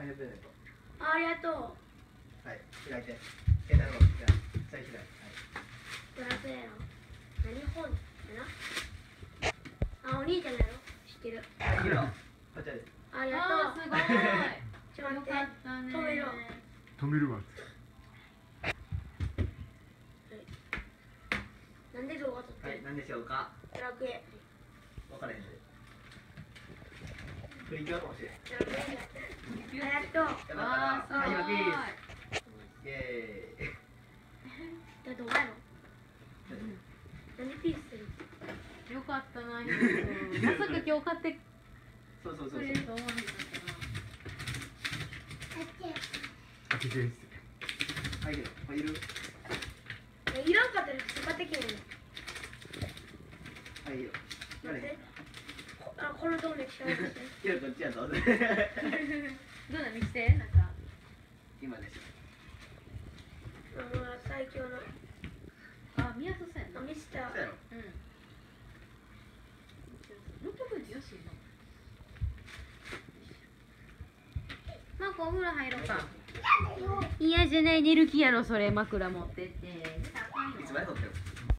誕生日プレゼント。 ありがとう。 はい、開いて。携帯の方、じゃあ、最初だ。はい。 ドラクエやろ。何本やな。あ、お兄ちゃんやろ。知ってる。 はい、いいよ。こちらです。 ありがとう。 すごい。 ちょっと待って。止めろ。 止めるわ。 なんで動画撮ってはい、 る。 何でしょうか。 ドラクエ。 わからへんで。プリキュアかもしれん。 ドラクエだって。ありがとう。 よかったな。はい、今ピース。イエーイ。 だってお前の。なんでピースする。 よかったな、ひろくん。まさか今日買ってそうそうそうそう。 くれると思わへんかったな。 開けてです。 はい、いる。 いらんかったら使ってきねはい、いいよ。 えの。待って。あ、このとこに近づいて。 いや、こっちやぞ。 どうだ、見せて、なんか。 今でしょ。 最強の。 あ、見やすそうやな。 ミスター。 そうやろ。 うん。600円よしな。マコお風呂入ろうか。嫌じゃない、寝る気やろ、それ枕持ってって。 いつまで撮ってる